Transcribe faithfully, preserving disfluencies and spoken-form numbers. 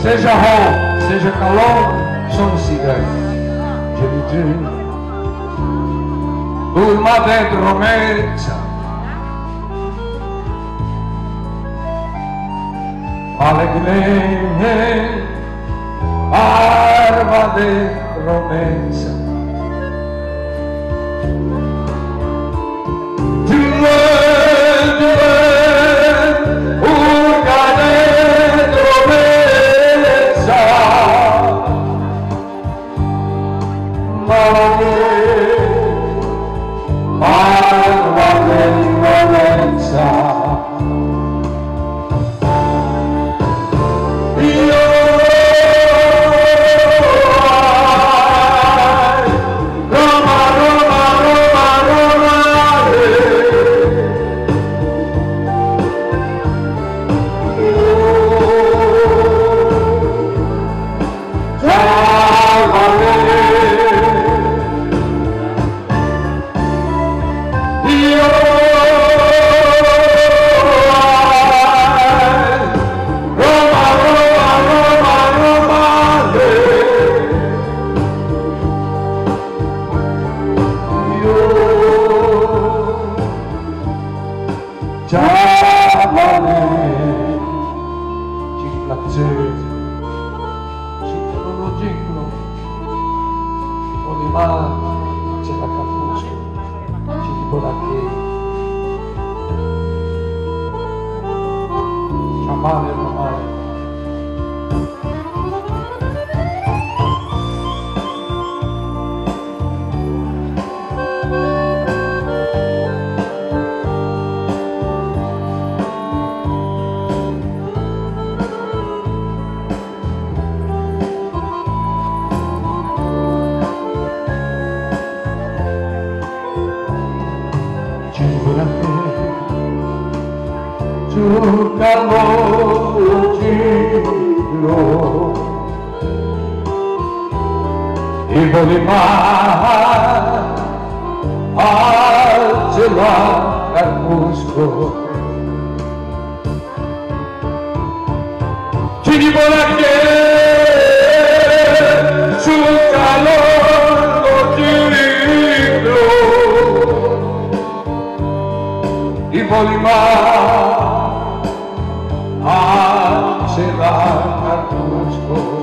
Seja roubo, seja calor, somos ciganos. Durma dentro Romezza, alegre, arma de Romezza. C'è la Capusco, ci tipo la che c'ha male o male. Sul calore giro il volimar alzela Capusco ci divola che sul calore giro il volimar se la Capusco